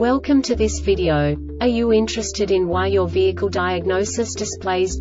Welcome to this video. Are you interested in why your vehicle diagnosis displays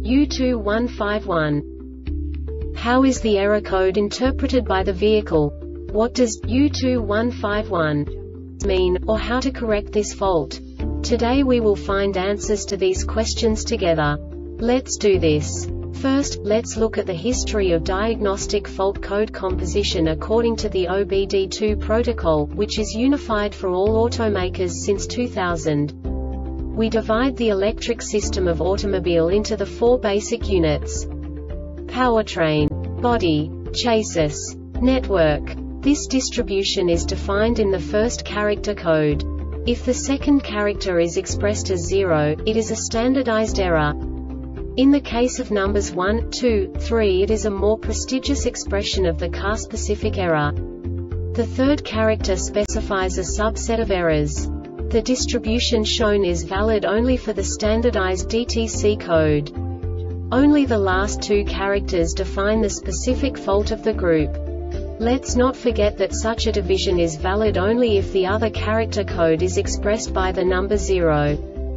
U2151? How is the error code interpreted by the vehicle? What does U2151 mean, or how to correct this fault? Today we will find answers to these questions together. Let's do this. First, let's look at the history of diagnostic fault code composition according to the OBD2 protocol, which is unified for all automakers since 2000. We divide the electric system of automobile into the four basic units: powertrain, body, chassis, network. This distribution is defined in the first character code. If the second character is expressed as 0, it is a standardized error. In the case of numbers 1, 2, 3, it is a more prestigious expression of the car-specific error. The third character specifies a subset of errors. The distribution shown is valid only for the standardized DTC code. Only the last two characters define the specific fault of the group. Let's not forget that such a division is valid only if the other character code is expressed by the number 0.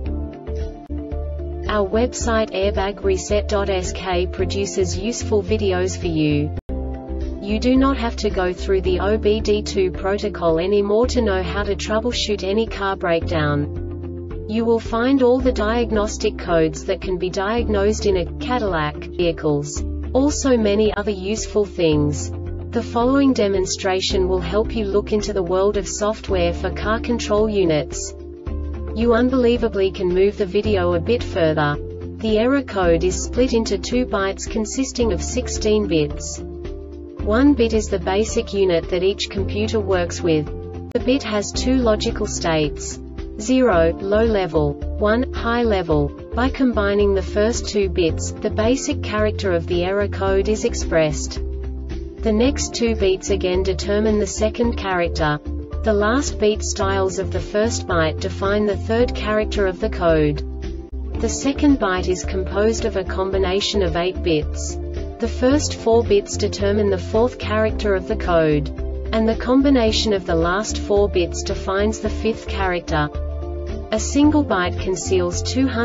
Our website airbagreset.sk produces useful videos for you. You do not have to go through the OBD2 protocol anymore to know how to troubleshoot any car breakdown. You will find all the diagnostic codes that can be diagnosed in a Cadillac vehicles. Also many other useful things. The following demonstration will help you look into the world of software for car control units. You unbelievably can move the video a bit further. The error code is split into 2 bytes consisting of 16 bits. 1 bit is the basic unit that each computer works with. The bit has 2 logical states: 0, low level, 1, high level. By combining the first 2 bits, the basic character of the error code is expressed. The next 2 beats again determine the second character. The last beat styles of the first byte define the third character of the code. The second byte is composed of a combination of 8 bits. The first 4 bits determine the fourth character of the code. And the combination of the last 4 bits defines the fifth character. A single byte conceals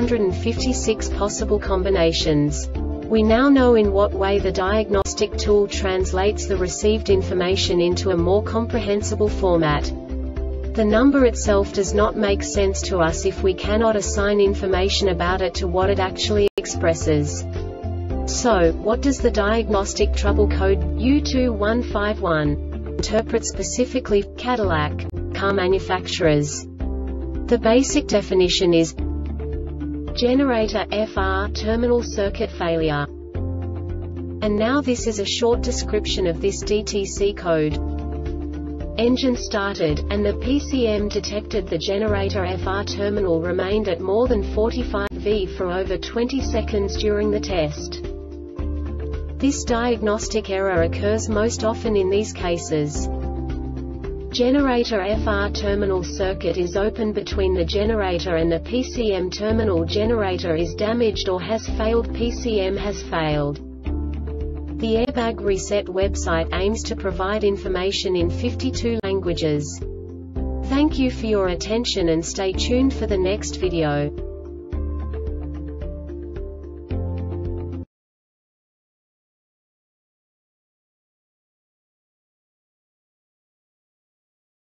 256 possible combinations. We now know in what way the diagnostic tool translates the received information into a more comprehensible format. The number itself does not make sense to us if we cannot assign information about it to what it actually expresses. So, what does the diagnostic trouble code U2151 interpret specifically for Cadillac car manufacturers? The basic definition is generator FR terminal circuit failure. And now this is a short description of this DTC code. Engine started, and the PCM detected the generator FR terminal remained at more than 45 V for over 20 seconds during the test. This diagnostic error occurs most often in these cases: generator FR terminal circuit is open between the generator and the PCM terminal. Generator is damaged or has failed. PCM has failed. The Airbag Reset website aims to provide information in 52 languages. Thank you for your attention and stay tuned for the next video.